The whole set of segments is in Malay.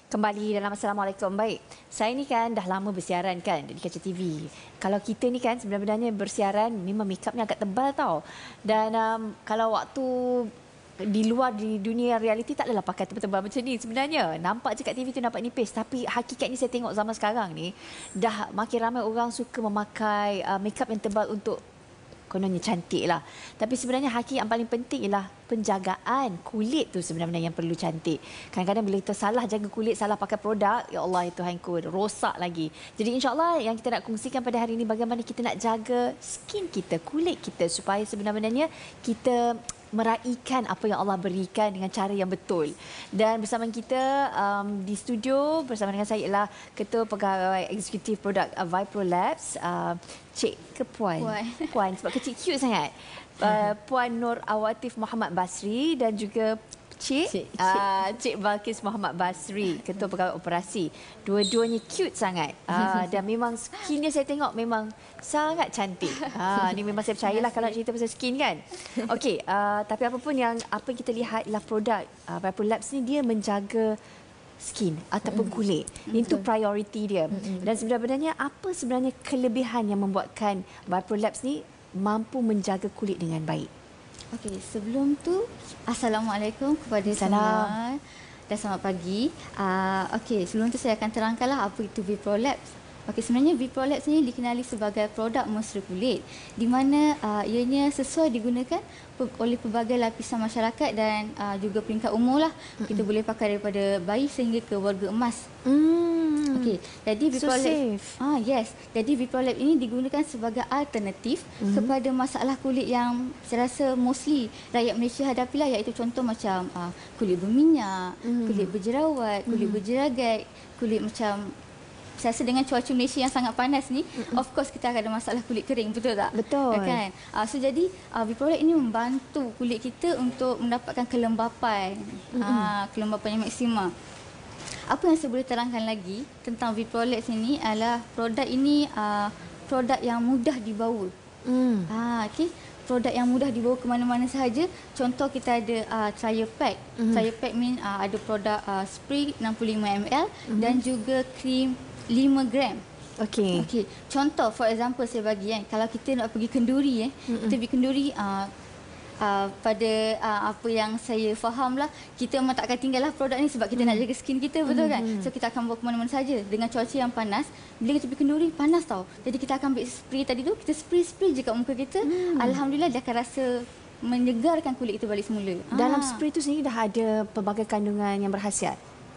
Kembali dalam Assalamualaikum. Baik, saya ni kan dah lama bersiaran kan di Kaca TV. Kalau kita ni kan sebenarnya bersiaran memang makeupnya agak tebal tau. Dan kalau waktu di luar di dunia realiti tak adalah pakai tebal-tebal macam ni sebenarnya. Nampak je kat TV tu nampak nipis. Tapi hakikatnya saya tengok zaman sekarang ni dah makin ramai orang suka memakai makeup yang tebal untuk kononnya cantik lah. Tapi sebenarnya hakikat yang paling penting ialah penjagaan kulit tu sebenarnya yang perlu cantik. Kadang-kadang bila kita salah jaga kulit, salah pakai produk, ya Allah itu Tuhanku, rosak lagi. Jadi insyaAllah yang kita nak kongsikan pada hari ini bagaimana kita nak jaga skin kita, kulit kita supaya sebenarnya kita meraihkan apa yang Allah berikan dengan cara yang betul. Dan bersama kita di studio bersama dengan saya ialah Ketua Pegawai Eksekutif Produk Vipro Labs, Cik ke Puan? Puan sebab kecil cute sangat. Puan Nur Awatif Muhammad Basri dan juga Cik Balkis Muhammad Basri, Ketua Pegawai Operasi. Dua-duanya cute sangat. Dan memang skinnya saya tengok memang sangat cantik. Ni memang saya percayalah kalau cerita pasal skin kan. Okey, tapi apa yang kita lihat ialah produk Vipro Labs ni dia menjaga skin ataupun kulit. Itu priority dia. Dan sebenarnya apa sebenarnya kelebihan yang membuatkan Vipro Labs ni mampu menjaga kulit dengan baik? Okey, sebelum tu Assalamualaikum kepada semua dan selamat pagi. Okey, sebelum tu saya akan terangkanlah apa itu Vipro Labs. Okey, sebenarnya Vipro Labs ni dikenali sebagai produk mesra kulit di mana ianya sesuai digunakan oleh pelbagai lapisan masyarakat dan juga peringkat umur lah. Kita boleh pakai daripada bayi sehingga ke warga emas. Okey, jadi Vipro Labs yes. Jadi Vipro Labs ini digunakan sebagai alternatif kepada masalah kulit yang saya rasa mostly rakyat Malaysia hadapilah, iaitu contoh macam kulit berminyak, kulit berjerawat, kulit berjeragat, kulit macam saya rasa dengan cuaca Malaysia yang sangat panas ni, of course kita akan ada masalah kulit kering, betul tak? Betul. Kan? So jadi Vipro Labs ini membantu kulit kita untuk mendapatkan kelembapan, kelembapan yang maksima. Apa yang saya boleh terangkan lagi tentang Vipro Labs ini adalah produk ini produk yang mudah dibawa. Okey, produk yang mudah dibawa ke mana-mana sahaja. Contoh kita ada trial pack. Trial pack mean ada produk spray 65 ml dan juga krim 5 gram. Okey. Okey. Contoh for example saya bagi kalau kita nak pergi kenduri kita pergi kenduri pada apa yang saya faham lah, kita memang tak akan tinggal lah produk ni sebab kita nak jaga skin kita, betul kan? So kita akan bawa ke mana-mana saja dengan cuaca yang panas. Bila kita pergi kenduri panas tau. Jadi kita akan ambil spray tadi tu, kita spray je kat muka kita. Alhamdulillah dia akan rasa menyegarkan kulit kita balik semula. Dalam spray tu sendiri dah ada pelbagai kandungan yang berkhasiat.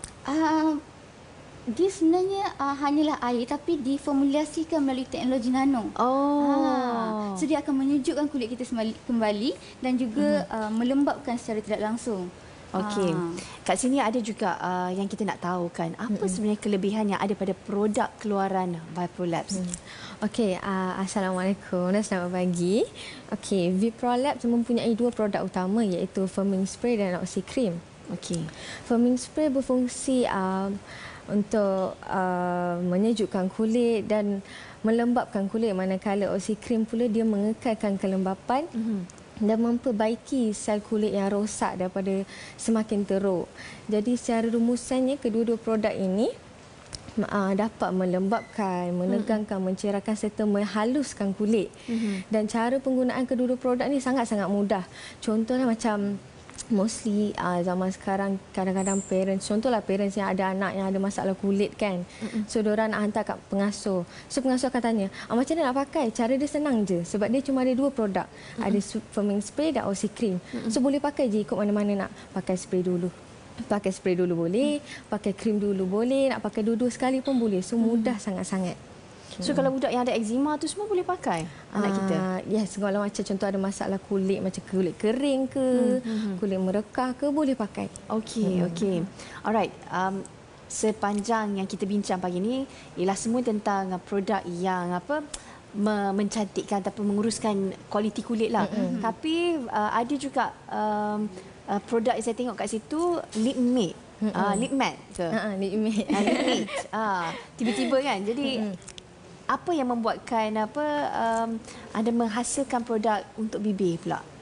Dia sebenarnya hanyalah air tapi diformulasikan melalui teknologi nano. So dia akan menyejukkan kulit kita kembali dan juga melembabkan secara tidak langsung. Okey. Kat sini ada juga yang kita nak tahu kan, apa sebenarnya kelebihan yang ada pada produk keluaran Vipro Labs? Okey, Assalamualaikum dan selamat pagi. Okey, Vipro Labs mempunyai dua produk utama iaitu foaming spray dan oxy cream. Okey. Foaming spray berfungsi untuk menyejukkan kulit dan melembabkan kulit, manakala oxy cream pula dia mengekalkan kelembapan dan memperbaiki sel kulit yang rosak daripada semakin teruk. Jadi secara rumusannya kedua-dua produk ini dapat melembabkan, menegangkan, mencerahkan serta menghaluskan kulit. Dan cara penggunaan kedua-dua produk ini sangat-sangat mudah. Contohnya macam mostly zaman sekarang kadang-kadang parents, contohlah parents yang ada anak yang ada masalah kulit kan. So diorang nak hantar kat pengasuh. So pengasuh akan tanya, macam mana nak pakai? Cara dia senang je sebab dia cuma ada dua produk. Ada foaming spray dan oxy cream. So boleh pakai je ikut mana-mana nak. Pakai spray dulu. Pakai spray dulu boleh, pakai krim dulu boleh, nak pakai dua-dua sekali pun boleh. So mudah sangat-sangat. So kalau budak yang ada eczema tu semua boleh pakai anak kita? Yes, kalau macam contoh ada masalah kulit macam kulit kering ke, kulit merekah ke, boleh pakai. Okey, okey. Alright. Sepanjang yang kita bincang pagi ni ialah semua tentang produk yang mencantikkan ataupun menguruskan kualiti kulit lah. Tapi ada juga produk yang saya tengok kat situ, lip matte. Lip matte ke? Lip matte. Lip matte. Tiba-tiba kan. Jadi apa yang membuatkan anda menghasilkan produk untuk bibir pula?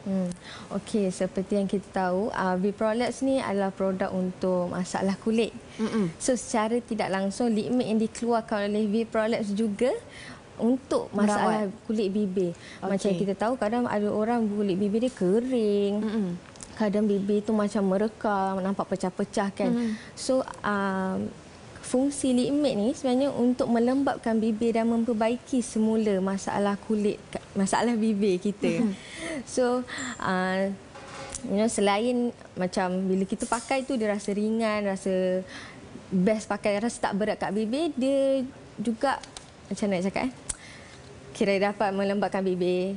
Okey, seperti yang kita tahu, V-Prolapse ni adalah produk untuk masalah kulit. So secara tidak langsung lip mask yang dikeluarkan oleh V-Prolapse juga untuk masalah kulit bibir. Macam kita tahu kadang ada orang kulit bibir dia kering. Kadang bibir tu macam merekam, nampak pecah-pecah kan. So fungsi lip mask ni sebenarnya untuk melembapkan bibir dan memperbaiki semula masalah kulit, masalah bibir kita. So selain macam bila kita pakai tu dia rasa ringan, rasa best pakai, rasa tak berat kat bibir, dia juga macam nak cakap kira dapat melembapkan bibir,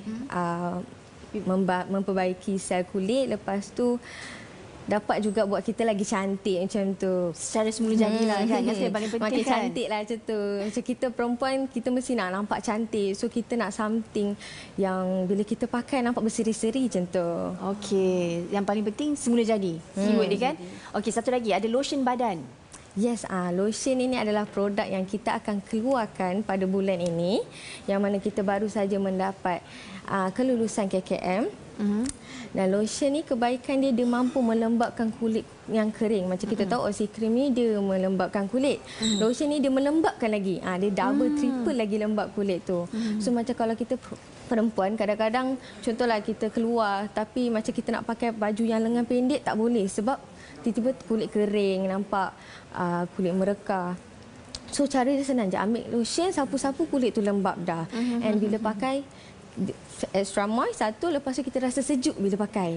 memperbaiki sel kulit, lepas tu dapat juga buat kita lagi cantik macam tu. Secara semula jadilah kan. Yang paling penting makin kan. cantik lah macam tu. Macam kita perempuan, kita mesti nak nampak cantik. So kita nak something yang bila kita pakai nampak berseri-seri macam tu. Okey, yang paling penting semula jadi. Keyword dia kan. Okey, satu lagi ada lotion badan. Yes, lotion ini adalah produk yang kita akan keluarkan pada bulan ini, yang mana kita baru saja mendapat kelulusan KKM. Dan lotion ni kebaikan dia, dia mampu melembapkan kulit yang kering. Macam kita tahu Oxy Cream ni dia melembapkan kulit. Lotion ni dia melembapkan lagi. Dia double, triple lagi lembap kulit tu. So macam kalau kita perempuan, kadang-kadang contohlah kita keluar tapi macam kita nak pakai baju yang lengan pendek tak boleh sebab tiba-tiba kulit kering, nampak kulit merekah. So cara dia senang je, ambil lotion, sapu-sapu kulit tu lembap dah. And bila pakai extra moist satu, lepas tu kita rasa sejuk bila pakai.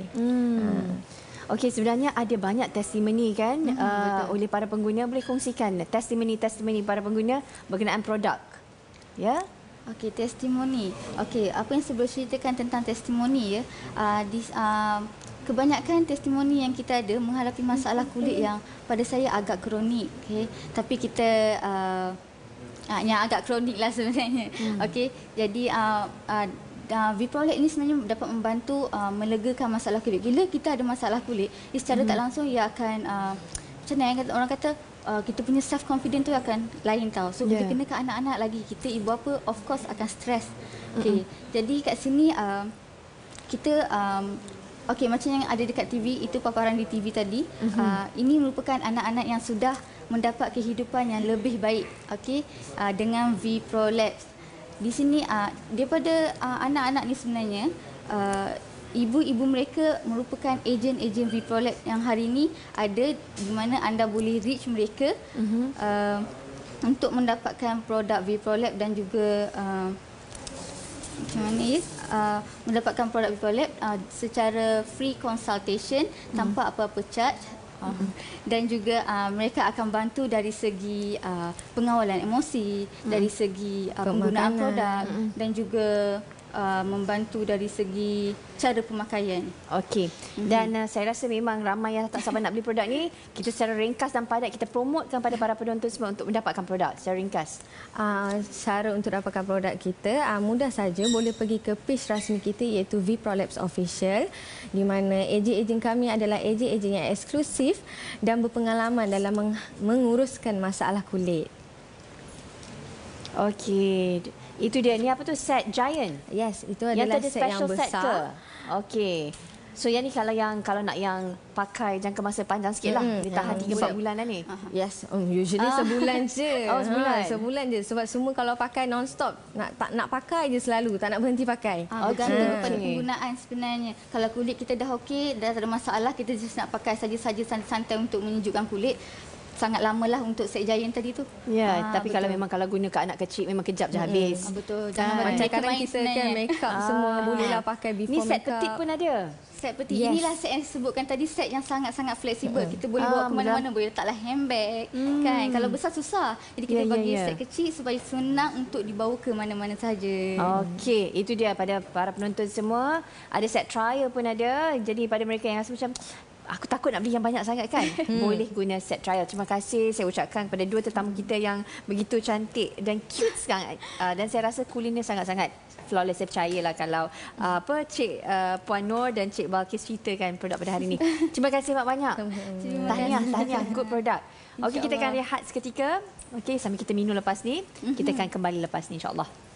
Okey, sebenarnya ada banyak testimoni kan oleh para pengguna. Boleh kongsikan testimoni para pengguna berkenaan produk. Ya? Okey, testimoni. Okey, apa yang saya boleh ceritakan tentang testimoni ya? Kebanyakan testimoni yang kita ada menghadapi masalah kulit yang pada saya agak kronik, okey. Tapi kita yang agak kronik lah sebenarnya. Okey, jadi V-Prolapse ini sebenarnya dapat membantu melegakan masalah kulit. Bila kita ada masalah kulit, secara tak langsung ia akan macam mana orang kata, kita punya self confidence tu akan lain tau. So bila kena ke anak-anak lagi, kita ibu bapa of course akan stres. Okey, jadi kat sini kita okey, macam yang ada dekat TV, itu paparan di TV tadi. Ini merupakan anak-anak yang sudah mendapat kehidupan yang lebih baik, okey, dengan V-Prolapse. Di sini daripada anak-anak ni sebenarnya ibu-ibu mereka merupakan ejen-ejen V-Prolapse yang hari ini ada, di mana anda boleh reach mereka untuk mendapatkan produk V-Prolapse dan juga macam mana ya, mendapatkan produk V-Prolapse secara free consultation tanpa apa-apa charge. Dan juga mereka akan bantu dari segi pengawalan emosi, dari segi penggunaan produk dan juga membantu dari segi cara pemakaian. Okey. Dan saya rasa memang ramai yang tak sabar nak beli produk ni. Kita secara ringkas dan padat kita promotekan pada para penonton semua untuk mendapatkan produk secara ringkas. Cara untuk dapatkan produk kita mudah saja, boleh pergi ke page rasmi kita iaitu V-Prolapse Official, di mana ejen-ejen kami adalah ejen-ejen yang eksklusif dan berpengalaman dalam menguruskan masalah kulit. Okey. Itu dia. Ni apa tu? Set Giant. Yes, itu adalah set yang besar. Okey. So yang ni kalau nak yang pakai jangka masa panjang sikit lah. Dia tahan 3-4 bulan lah ni. Yes, usually sebulan je. Oh, sebulan. Sebulan je. Sebab semua kalau pakai non-stop, nak pakai je selalu, tak nak berhenti pakai. Bergantung kepada penggunaan sebenarnya. Kalau kulit kita dah okey, dah tak ada masalah, kita just nak pakai saja-saja santai untuk menyejukkan kulit, sangat lamalah untuk set Giant tadi tu. Ya, tapi kalau memang kalau guna ke anak kecil memang kejap je habis. Betul. Jangan macam kadang kita kan make up semua bolehlah pakai before ni set makeup. petik pun ada. Set petik. Inilah set yang sebutkan tadi, set yang sangat-sangat fleksibel. Kita boleh bawa ke mana-mana, boleh letaklah handbag kan. Kalau besar susah. Jadi kita bagi set kecil supaya senang untuk dibawa ke mana-mana saja. Okey, itu dia pada para penonton semua. Ada set trial pun ada. Jadi pada mereka yang rasa macam aku takut nak beli yang banyak sangat kan, boleh guna set trial. Terima kasih saya ucapkan kepada dua tetamu kita yang begitu cantik dan cute sangat. Dan saya rasa kulinnya sangat-sangat flawless. Saya percayalah kalau Cik Puan Nur dan Cik Balkis ceritakan produk pada hari ini. Terima kasih banyak-banyak. Tahniah, good produk. Okey, kita akan rehat seketika. Okey, sambil kita minum lepas ni. Kita akan kembali lepas ni insya-Allah.